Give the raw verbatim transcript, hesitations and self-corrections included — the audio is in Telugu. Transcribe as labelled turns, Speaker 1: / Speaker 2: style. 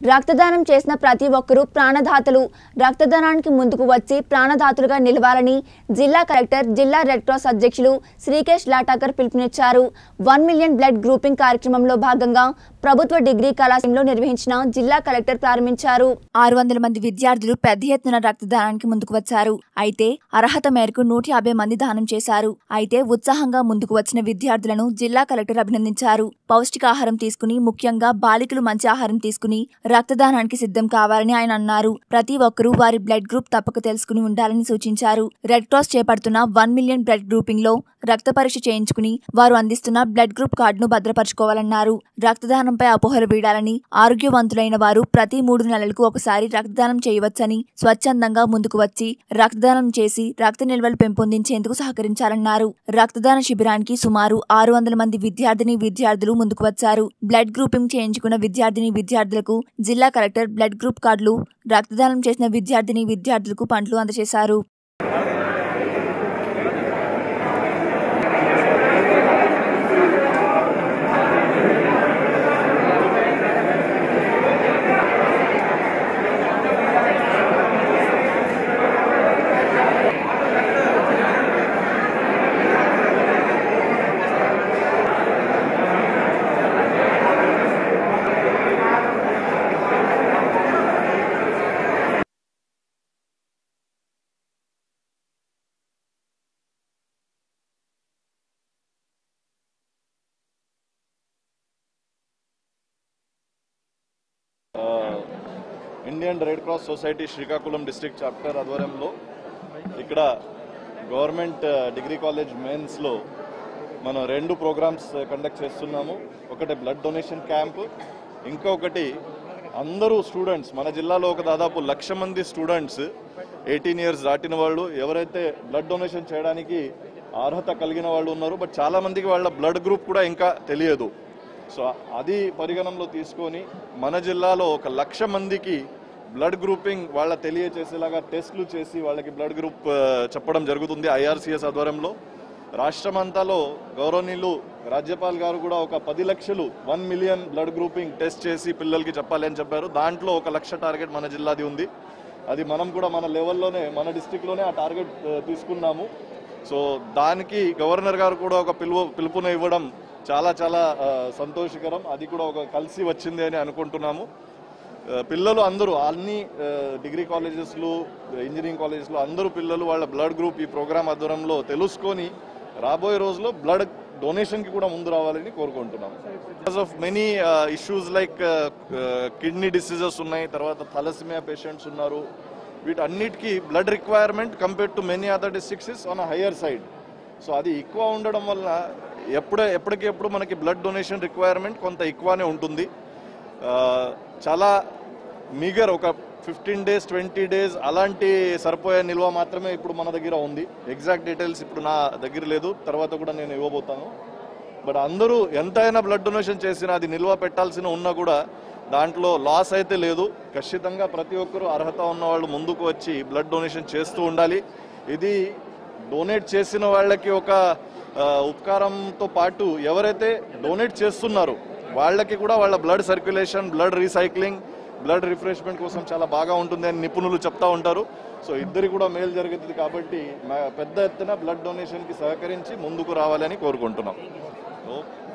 Speaker 1: రక్తదానం చేసిన ప్రతి ఒక్కరూ ప్రాణదాతలు. రక్తదానానికి ముందుకు వచ్చి ప్రాణదాతలుగా నిలవాలని జిల్లా కలెక్టర్, జిల్లా రెడ్ క్రాస్ అధ్యక్షులు శ్రీకేష్ లాటాకర్ పిలుపునిచ్చారు. వన్ మిలియన్ బ్లడ్ గ్రూపింగ్ కార్యక్రమంలో భాగంగా ప్రభుత్వ డిగ్రీ కళాశాలలో నిర్వహించిన జిల్లా కలెక్టర్ ప్రారంభించారు. ఆరు వందల మంది విద్యార్థులు పెద్ద ఎత్తున రక్తదానానికి ముందుకు వచ్చారు. అయితే అర్హత మేరకు నూట యాభై మంది దానం చేశారు. అయితే ఉత్సాహంగా ముందుకు వచ్చిన విద్యార్థులను జిల్లా కలెక్టర్ అభినందించారు. పౌష్టికాహారం తీసుకుని, ముఖ్యంగా బాలికలు మంచి ఆహారం తీసుకుని రక్తదానానికి సిద్ధం కావాలని ఆయన అన్నారు. ప్రతి ఒక్కరూ వారి బ్లడ్ గ్రూప్ తప్పక తెలుసుకుని ఉండాలని సూచించారు. రెడ్ క్రాస్ చేపడుతున్న వన్ మిలియన్ బ్లడ్ గ్రూపింగ్ లో రక్త పరీక్ష చేయించుకుని వారు అందిస్తున్న బ్లడ్ గ్రూప్ కార్డును భద్రపరచుకోవాలన్నారు. రక్తదానంపై అపోహలు వీడాలని, ఆరోగ్యవంతులైన వారు ప్రతి మూడు నెలలకు ఒకసారి రక్తదానం చేయవచ్చని, స్వచ్ఛందంగా ముందుకు వచ్చి రక్తదానం చేసి రక్త నిల్వలు పెంపొందించేందుకు సహకరించాలన్నారు. రక్తదాన శిబిరానికి సుమారు ఆరు వందల మంది విద్యార్థిని విద్యార్థులు ముందుకు వచ్చారు. బ్లడ్ గ్రూపింగ్ చేయించుకున్న విద్యార్థిని విద్యార్థులకు జిల్లా కలెక్టర్ బ్లడ్ గ్రూప్ కార్డులు, రక్తదానం చేసిన విద్యార్థిని విద్యార్థులకు పండ్లు అందజేశారు.
Speaker 2: Indian red cross society Srikakulam district chapter ఆధ్వర్యంలో ఇక్కడ గవర్నమెంట్ డిగ్రీ కాలేజ్ మెయిన్స్లో మనం రెండు ప్రోగ్రామ్స్ కండక్ట్ చేస్తున్నాము. ఒకటి బ్లడ్ డొనేషన్ క్యాంప్, ఇంకొకటి అందరూ స్టూడెంట్స్, మన జిల్లాలో ఒక దాదాపు లక్ష మంది స్టూడెంట్స్ ఎయిటీన్ ఇయర్స్ దాటిన వాళ్ళు ఎవరైతే బ్లడ్ డొనేషన్ చేయడానికి అర్హత కలిగిన వాళ్ళు ఉన్నారు, బట్ చాలామందికి వాళ్ళ బ్లడ్ గ్రూప్ కూడా ఇంకా తెలియదు. సో అది పరిగణనలో తీసుకొని మన జిల్లాలో ఒక లక్ష మందికి బ్లడ్ గ్రూపింగ్ వాళ్ళ తెలియచేసేలాగా టెస్టులు చేసి వాళ్ళకి బ్లడ్ గ్రూప్ చెప్పడం జరుగుతుంది. ఐఆర్సిఎస్ ఆధ్వర్యంలో రాష్ట్రమంతాలో గౌరవనీయులు రాజ్యపాల్ గారు కూడా ఒక పది లక్షలు one million blood grouping test చేసి పిల్లలకి చెప్పాలి అని చెప్పారు. దాంట్లో ఒక లక్ష టార్గెట్ మన జిల్లాది ఉంది. అది మనం కూడా మన లెవెల్లోనే, మన డిస్టిక్లోనే ఆ టార్గెట్ తీసుకున్నాము. సో దానికి గవర్నర్ గారు కూడా ఒక పిలుపు పిలుపును ఇవ్వడం చాలా చాలా సంతోషకరం. అది కూడా ఒక కలిసి వచ్చింది అని అనుకుంటున్నాము. పిల్లలు అందరూ అన్ని డిగ్రీ కాలేజెస్లు, ఇంజనీరింగ్ కాలేజెస్లో అందరూ పిల్లలు వాళ్ళ బ్లడ్ గ్రూప్ ఈ ప్రోగ్రామ్ ఆధ్వర్యంలో తెలుసుకొని రాబోయే రోజుల్లో బ్లడ్ డొనేషన్కి కూడా ముందు రావాలని కోరుకుంటున్నాము. Because of many issues like kidney diseases ఉన్నాయి, తర్వాత థాలసీమియా పేషెంట్స్ ఉన్నారు. వీటన్నిటికీ blood requirement compare to many other districts is on a higher side. So అది ఎక్కువ ఉండడం వల్ల ఎప్పుడే ఎప్పటికెప్పుడు మనకి బ్లడ్ డొనేషన్ రిక్వైర్మెంట్ కొంత ఎక్కువనే ఉంటుంది. చాలా మీగర్ ఒక ఫిఫ్టీన్ డేస్ ట్వంటీ డేస్ అలాంటి సరిపోయే నిల్వ మాత్రమే ఇప్పుడు మన దగ్గర ఉంది. ఎగ్జాక్ట్ డీటెయిల్స్ ఇప్పుడు నా దగ్గర లేదు, తర్వాత కూడా నేను ఇవ్వబోతాను. బట్ అందరూ ఎంతైనా బ్లడ్ డొనేషన్ చేసినా అది నిల్వ పెట్టాల్సిన ఉన్నా కూడా దాంట్లో లాస్ అయితే లేదు. ఖచ్చితంగా ప్రతి ఒక్కరూ అర్హత ఉన్న వాళ్ళు ముందుకు వచ్చి బ్లడ్ డొనేషన్ చేస్తూ ఉండాలి. ఇది డొనేట్ చేసిన వాళ్ళకి ఒక ఉపకారంతో పాటు ఎవరైతే డొనేట్ చేస్తున్నారో వాళ్ళకి కూడా వాళ్ళ blood circulation, blood recycling, blood refreshment కోసం చాలా బాగా ఉంటుంది అని నిపుణులు చెప్తా ఉంటారు. సో ఇద్దరు కూడా మేలు జరుగుతుంది. కాబట్టి పెద్ద ఎత్తున బ్లడ్ డొనేషన్కి సహకరించి ముందుకు రావాలని కోరుకుంటున్నాం. సో